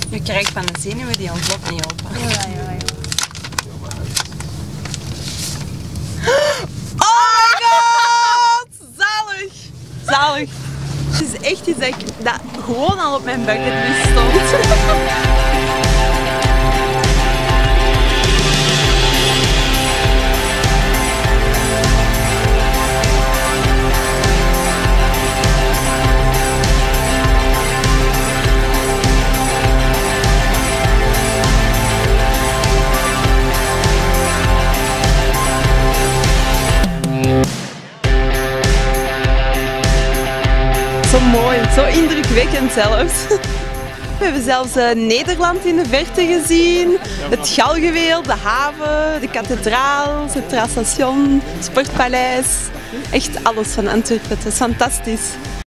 Je krijgt van de zenuwen die ontploft niet open. Ja. Oh my god! Zalig! Zalig. Het is echt iets dat gewoon al op mijn bucketlist stond. Zo mooi, zo indrukwekkend zelfs. We hebben zelfs Nederland in de verte gezien, het Galgenweer, de haven, de kathedraal, het Centraal Station, het Sportpaleis. Echt alles van Antwerpen, het is fantastisch.